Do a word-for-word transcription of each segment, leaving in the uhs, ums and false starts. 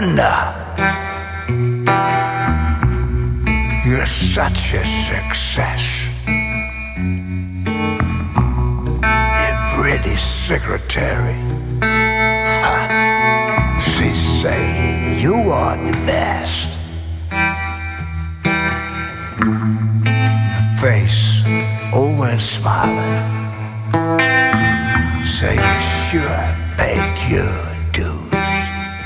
wonder you're such a success. Your pretty secretary, ha, she say you are the best. Your face always smiling, say you sure paid your dues.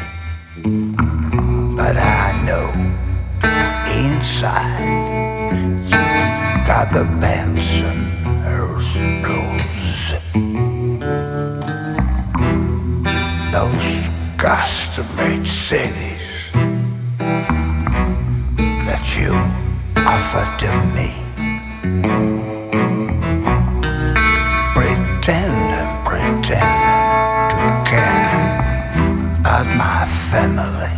But I know inside you've got the Bensonhurst blues. Those custom-made ciggies that you offer to me, pretending, pretending to care about my family.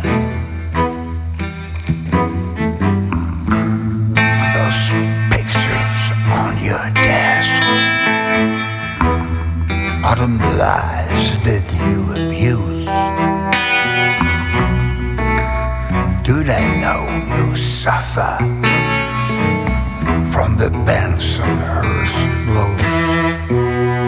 Those pictures on your desk are them lies that you abuse. Do they know you suffer from the Bensonhurst blues?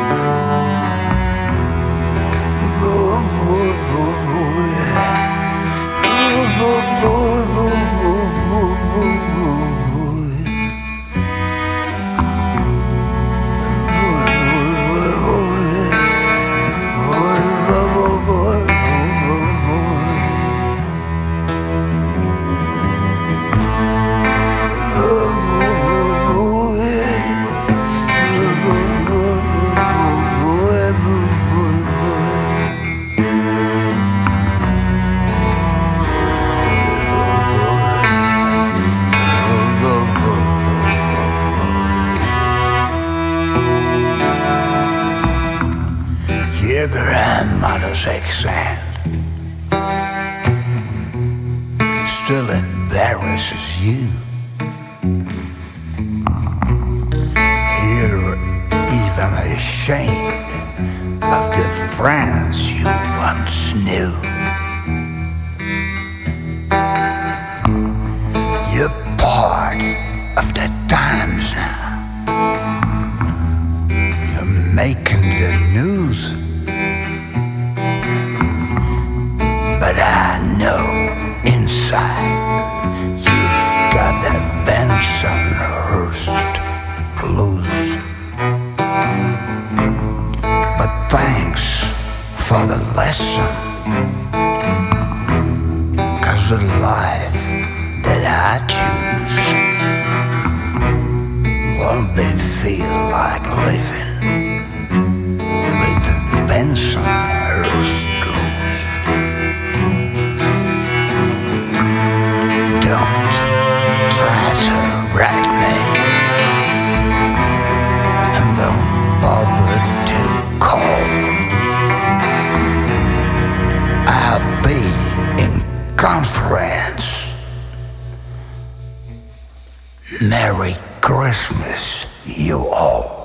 Your grandmother's accent still embarrasses you. You're even ashamed of the friends you once knew. You're part of the times now. You're making the news. But I know inside you've got that Bensonhurst blues. But thanks for the lesson, 'cause the life that I choose won't be feel like living with the Bensonhurst blues. Don't try to write me, and don't bother to call. I'll be in conference. Merry Christmas, you all.